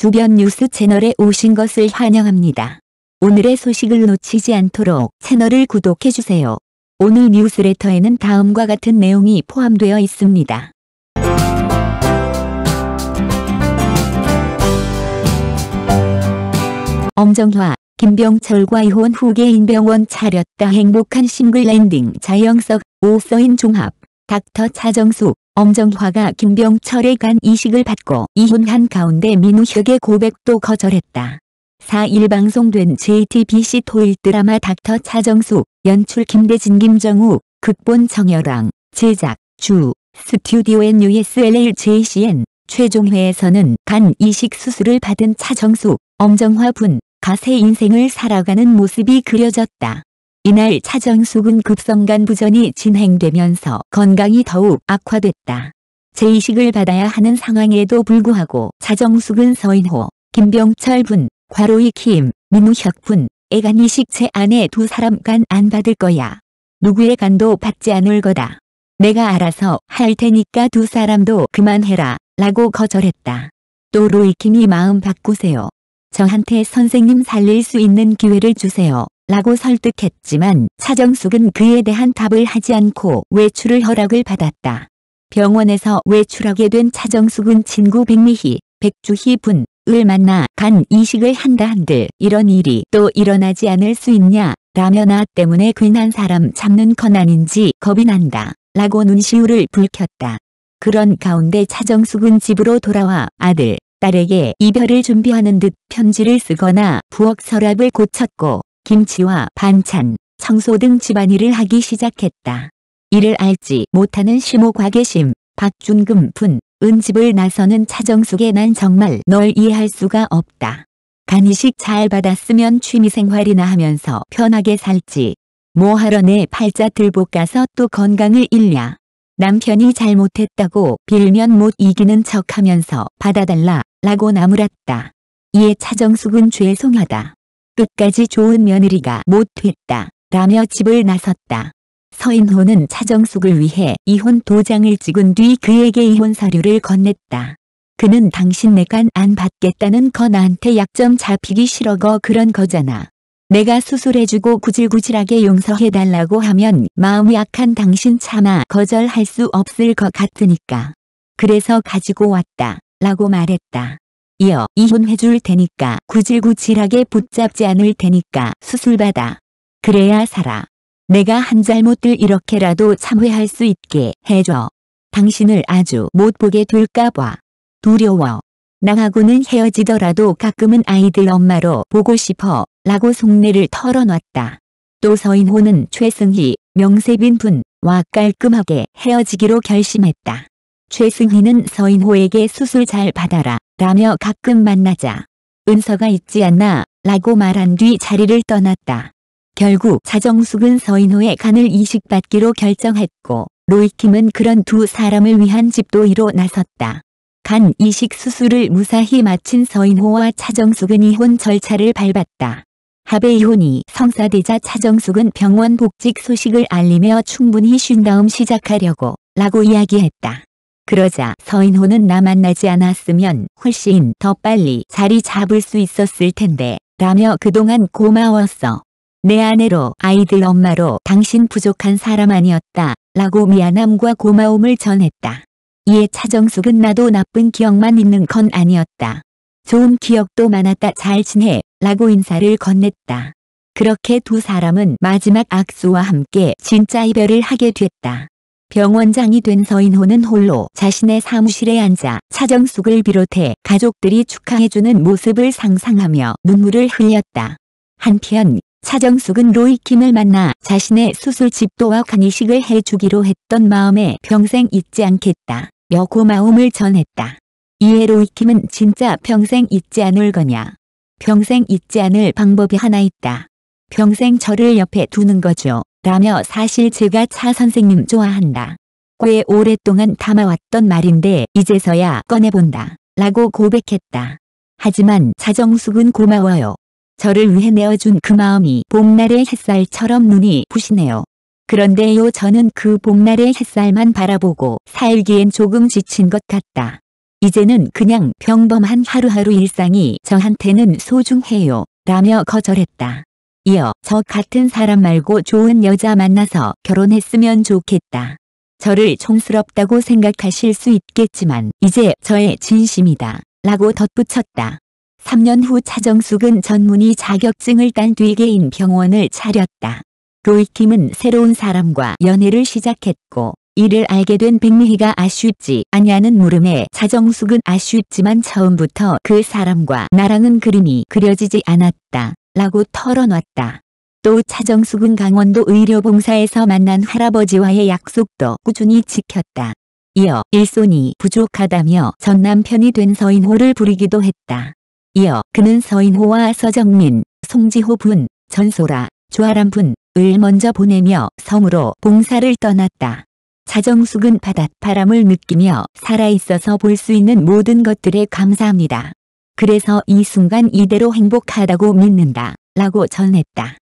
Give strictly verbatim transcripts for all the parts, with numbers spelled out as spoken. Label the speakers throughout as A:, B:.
A: 주변 뉴스 채널에 오신 것을 환영합니다. 오늘의 소식을 놓치지 않도록 채널을 구독해주세요. 오늘 뉴스레터에는 다음과 같은 내용이 포함되어 있습니다. 엄정화, 김병철과 이혼 후 개인병원 차렸다. 행복한 싱글 랜딩. 자영석, 오서인 종합. 닥터 차정숙, 엄정화가 김병철의 간 이식을 받고 이혼한 가운데 민우혁의 고백도 거절했다. 사 일 방송된 제이티비씨 토일 드라마 닥터 차정숙, 연출 김대진 김정우, 극본 정열왕, 제작 주, 스튜디오 엔 유에스엘엘 제이씨엔, 최종회에서는 간 이식 수술을 받은 차정숙, 엄정화 분, 가세 인생을 살아가는 모습이 그려졌다. 이날 차정숙은 급성간 부전이 진행되면서 건강이 더욱 악화됐다. 재이식을 받아야 하는 상황에도 불구하고 차정숙은 서인호, 김병철 분, 괄호이 김, 민우혁 분의 간 이식 제 아내 두 사람 간 안 받을 거야. 누구의 간도 받지 않을 거다. 내가 알아서 할 테니까 두 사람도 그만해라 라고 거절했다. 또 로이킴이 마음 바꾸세요. 저한테 선생님 살릴 수 있는 기회를 주세요 라고 설득했지만 차정숙은 그에 대한 답을 하지 않고 외출을 허락을 받았다. 병원에서 외출하게 된 차정숙은 친구 백미희, 백주희 분을 만나 간 이식을 한다 한들 이런 일이 또 일어나지 않을 수 있냐 라며 나 때문에 괜한 사람 잡는 건 아닌지 겁이 난다 라고 눈시울을 붉혔다. 그런 가운데 차정숙은 집으로 돌아와 아들, 딸에게 이별을 준비하는 듯 편지를 쓰거나 부엌 서랍을 고쳤고 김치와 반찬, 청소 등 집안일을 하기 시작했다. 이를 알지 못하는 시모 곽예심, 박준금 분은 집을 나서는 차정숙에 난 정말 널 이해할 수가 없다. 간 이식 잘 받았으면 취미생활이나 하면서 편하게 살지. 뭐하러 내 팔자 들볶아서 또 건강을 잃냐. 남편이 잘못했다고 빌면 못 이기는 척하면서 받아달라 라고 나무랐다. 이에 차정숙은 죄송하다. 끝까지 좋은 며느리가 못됐다 라며 집을 나섰다. 서인호는 차정숙을 위해 이혼 도장을 찍은 뒤 그에게 이혼 서류를 건넸다. 그는 당신 내 간 안 받겠다는 거 나한테 약점 잡히기 싫어거 그런 거잖아. 내가 수술해주고 구질구질하게 용서해달라고 하면 마음이 약한 당신 차마 거절할 수 없을 것 같으니까. 그래서 가지고 왔다 라고 말했다. 이어 이혼해줄 테니까 구질구질하게 붙잡지 않을 테니까 수술받아. 그래야 살아. 내가 한 잘못을 이렇게라도 참회할 수 있게 해줘. 당신을 아주 못 보게 될까봐. 두려워. 나하고는 헤어지더라도 가끔은 아이들 엄마로 보고 싶어 라고 속내를 털어놨다. 또 서인호는 최승희, 명세빈 분과 깔끔하게 헤어지기로 결심했다. 최승희는 서인호에게 수술 잘 받아라 라며 가끔 만나자. 은서가 있지 않나 라고 말한 뒤 자리를 떠났다. 결국 차정숙은 서인호의 간을 이식받기로 결정했고 로이킴은 그런 두 사람을 위한 집도의로 나섰다. 간 이식 수술을 무사히 마친 서인호와 차정숙은 이혼 절차를 밟았다. 합의 이혼이 성사되자 차정숙은 병원 복직 소식을 알리며 충분히 쉰 다음 시작하려고 라고 이야기했다. 그러자 서인호는 나 만나지 않았으면 훨씬 더 빨리 자리 잡을 수 있었을 텐데 라며 그동안 고마웠어. 내 아내로 아이들 엄마로 당신 부족한 사람 아니었다 라고 미안함과 고마움을 전했다. 이에 차정숙은 나도 나쁜 기억만 있는 건 아니었다. 좋은 기억도 많았다 잘 지내 라고 인사를 건넸다. 그렇게 두 사람은 마지막 악수와 함께 진짜 이별을 하게 됐다. 병원장이 된 서인호는 홀로 자신의 사무실에 앉아 차정숙을 비롯해 가족들이 축하해주는 모습을 상상하며 눈물을 흘렸다. 한편 차정숙은 로이킴을 만나 자신의 수술 집도와 간 이식을 해주기로 했던 마음에 평생 잊지 않겠다며 고마움을 전했다. 이에 로이킴은 진짜 평생 잊지 않을 거냐. 평생 잊지 않을 방법이 하나 있다. 평생 저를 옆에 두는 거죠. 라며 사실 제가 차 선생님 좋아한다. 꽤 오랫동안 담아왔던 말인데 이제서야 꺼내본다. 라고 고백했다. 하지만 차정숙은 고마워요. 저를 위해 내어준 그 마음이 봄날의 햇살처럼 눈이 부시네요. 그런데요 저는 그 봄날의 햇살만 바라보고 살기엔 조금 지친 것 같다. 이제는 그냥 평범한 하루하루 일상이 저한테는 소중해요. 라며 거절했다. 이어 저 같은 사람 말고 좋은 여자 만나서 결혼했으면 좋겠다. 저를 촌스럽다고 생각하실 수 있겠지만 이제 저의 진심이다. 라고 덧붙였다. 삼 년 후 차정숙은 전문의 자격증을 딴 뒤 개인 병원을 차렸다. 로이킴은 새로운 사람과 연애를 시작했고 이를 알게 된 백미희가 아쉽지 않냐는 물음에 차정숙은 아쉽지만 처음부터 그 사람과 나랑은 그림이 그려지지 않았다. 라고 털어놨다. 또 차정숙은 강원도 의료봉사에서 만난 할아버지와의 약속도 꾸준히 지켰다. 이어 일손이 부족하다며 전 남편이 된 서인호를 부리기도 했다. 이어 그는 서인호와 서정민, 송지호 분, 전소라, 조아람 분을 먼저 보내며 섬으로 봉사를 떠났다. 차정숙은 바닷바람을 느끼며 살아있어서 볼 수 있는 모든 것들에 감사합니다. 그래서 이 순간 이대로 행복하다고 믿는다. 라고 전했다.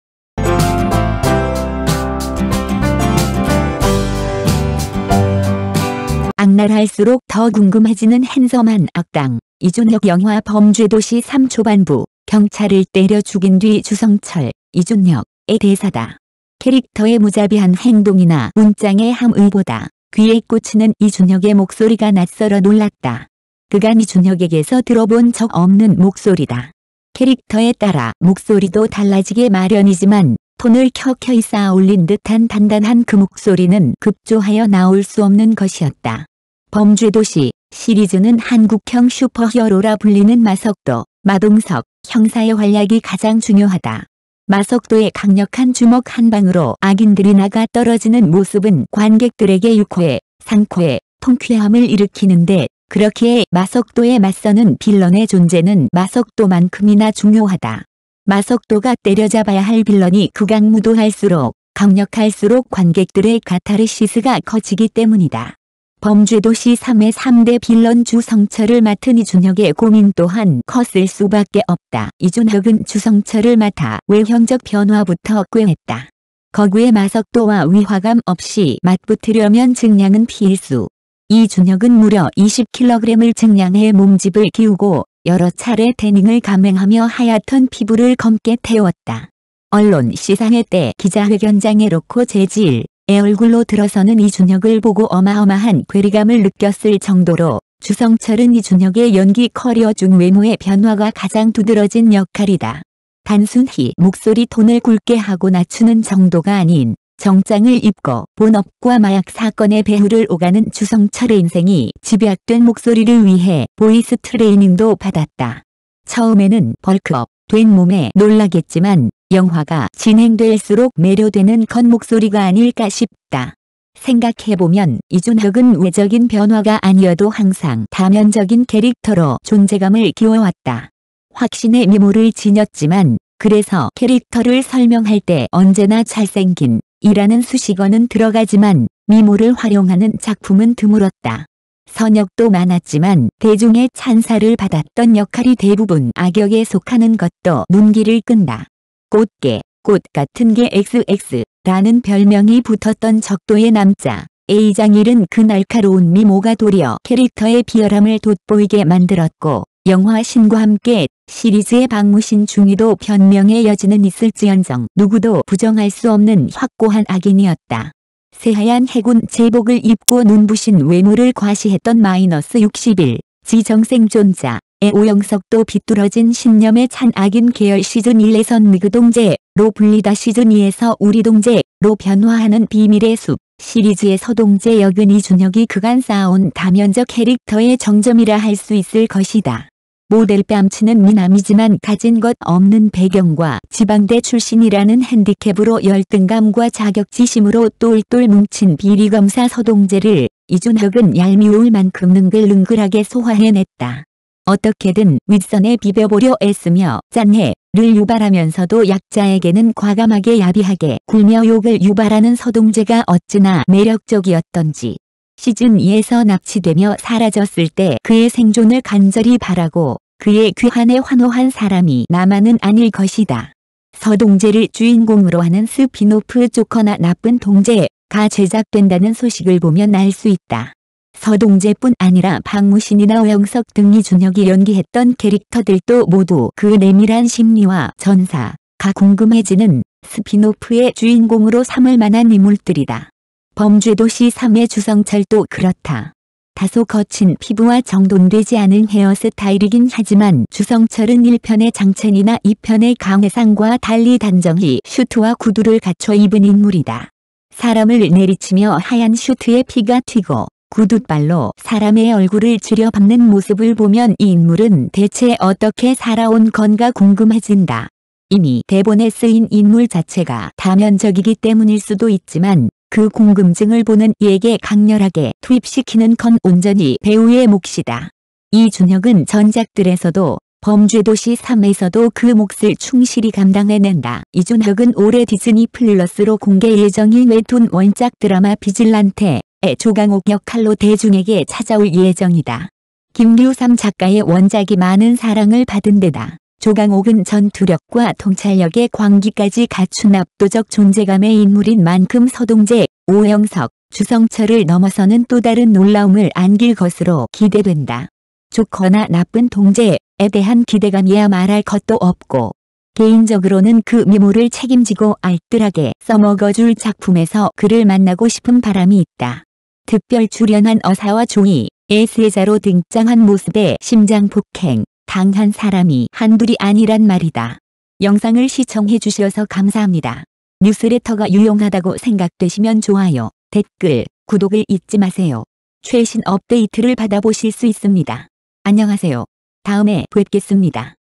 A: 악랄할수록 더 궁금해지는 핸섬한 악당. 이준혁 영화 범죄도시 삼 초반부. 경찰을 때려 죽인 뒤 주성철, 이준혁의 대사다. 캐릭터의 무자비한 행동이나 문장의 함의보다 귀에 꽂히는 이준혁의 목소리가 낯설어 놀랐다. 그간 이준혁에게서 들어본 적 없는 목소리다. 캐릭터에 따라 목소리도 달라지게 마련이지만 톤을 켜켜이 쌓아 올린 듯한 단단한 그 목소리는 급조하여 나올 수 없는 것이었다. 범죄도시 시리즈는 한국형 슈퍼히어로라 불리는 마석도, 마동석 형사의 활약이 가장 중요하다. 마석도의 강력한 주먹 한 방으로 악인들이 나가 떨어지는 모습은 관객들에게 유쾌, 상쾌, 통쾌함을 일으키는데 그렇기에 마석도에 맞서는 빌런의 존재는 마석도만큼이나 중요하다. 마석도가 때려잡아야 할 빌런이 극악무도할수록 강력할수록 관객들의 카타르시스가 커지기 때문이다. 범죄도시 삼의 삼 대 빌런 주성철을 맡은 이준혁의 고민 또한 컸을 수밖에 없다. 이준혁은 주성철을 맡아 외형적 변화부터 꾀했다. 거구의 마석도와 위화감 없이 맞붙으려면 증량은 필수. 이준혁은 무려 이십 킬로그램을 증량해 몸집을 키우고 여러 차례 태닝을 감행하며 하얗던 피부를 검게 태웠다. 언론 시상회 때 기자회견장에 놓고 재질 의 얼굴로 들어서는 이준혁을 보고 어마어마한 괴리감을 느꼈을 정도로 주성철은 이준혁의 연기 커리어 중 외모의 변화가 가장 두드러진 역할이다. 단순히 목소리 톤을 굵게 하고 낮추는 정도가 아닌 정장을 입고 본업과 마약 사건의 배후를 오가는 주성철의 인생이 집약된 목소리를 위해 보이스 트레이닝도 받았다. 처음에는 벌크업 된 몸에 놀라겠지만 영화가 진행될수록 매료되는 겉목소리가 아닐까 싶다. 생각해보면 이준혁은 외적인 변화가 아니어도 항상 다면적인 캐릭터로 존재감을 키워왔다. 확신의 미모를 지녔지만 그래서 캐릭터를 설명할 때 언제나 잘생긴 이라는 수식어는 들어가지만 미모를 활용하는 작품은 드물었다. 선역도 많았지만 대중의 찬사를 받았던 역할이 대부분 악역에 속하는 것도 눈길을 끈다. 꽃게, 꽃 같은 게 엑스엑스라는 별명이 붙었던 적도의 남자 A장일은 그 날카로운 미모가 도리어 캐릭터의 비열함을 돋보이게 만들었고 영화 신과 함께 시리즈의 박무신 중위도 변명의 여지는 있을지언정 누구도 부정할 수 없는 확고한 악인이었다. 새하얀 해군 제복을 입고 눈부신 외모를 과시했던 마이너스 육십일 지정생존자의 오영석도 비뚤어진 신념에 찬 악인 계열 시즌 일에선 미그동제로 불리다 시즌 이에서 우리동제로 변화하는 비밀의 숲 시리즈의 서동제 역은 이준혁이 그간 쌓아온 다면적 캐릭터의 정점이라 할 수 있을 것이다. 모델 뺨치는 미남이지만 가진 것 없는 배경과 지방대 출신이라는 핸디캡으로 열등감과 자격지심으로 똘똘 뭉친 비리검사 서동재를 이준혁은 얄미울 만큼 능글능글하게 소화해냈다. 어떻게든 윗선에 비벼보려 애쓰며 짠해를 유발하면서도 약자에게는 과감하게 야비하게 굴며 욕을 유발하는 서동재가 어찌나 매력적이었던지. 시즌 이에서 납치되며 사라졌을 때 그의 생존을 간절히 바라고 그의 귀환에 환호한 사람이 나만은 아닐 것이다. 서동재를 주인공으로 하는 스피노프 조커나 나쁜 동재가 제작된다는 소식을 보면 알 수 있다. 서동재뿐 아니라 박무신이나 오영석 등 이준혁이 연기했던 캐릭터들도 모두 그 내밀한 심리와 전사가 궁금해지는 스피노프의 주인공으로 삼을 만한 인물들이다. 범죄도시 삼의 주성철도 그렇다. 다소 거친 피부와 정돈되지 않은 헤어스타일이긴 하지만 주성철은 일 편의 장첸이나 이 편의 강혜상과 달리 단정히 슈트와 구두를 갖춰 입은 인물이다. 사람을 내리치며 하얀 슈트에 피가 튀고 구둣발로 사람의 얼굴을 찌려밟는 모습을 보면 이 인물은 대체 어떻게 살아온 건가 궁금해진다. 이미 대본에 쓰인 인물 자체가 다면적이기 때문일 수도 있지만 그 궁금증을 보는 이에게 강렬하게 투입시키는 건 온전히 배우의 몫이다. 이준혁은 전작들에서도 범죄도시 삼에서도 그 몫을 충실히 감당해낸다. 이준혁은 올해 디즈니 플러스로 공개 예정인 웹툰 원작 드라마 비질란테의 조강옥 역할로 대중에게 찾아올 예정이다. 김규삼 작가의 원작이 많은 사랑을 받은 데다 조강옥은 전투력과 통찰력의 광기까지 갖춘 압도적 존재감의 인물인 만큼 서동재, 오영석, 주성철을 넘어서는 또 다른 놀라움을 안길 것으로 기대된다. 좋거나 나쁜 동재에 대한 기대감이야 말할 것도 없고 개인적으로는 그 미모를 책임지고 알뜰하게 써먹어줄 작품에서 그를 만나고 싶은 바람이 있다. 특별 출연한 어사와 조이, 에스에자로 등장한 모습에 심장 폭행 당한 사람이 한둘이 아니란 말이다. 영상을 시청해 주셔서 감사합니다. 뉴스레터가 유용하다고 생각되시면 좋아요, 댓글, 구독을 잊지 마세요. 최신 업데이트를 받아보실 수 있습니다. 안녕하세요. 다음에 뵙겠습니다.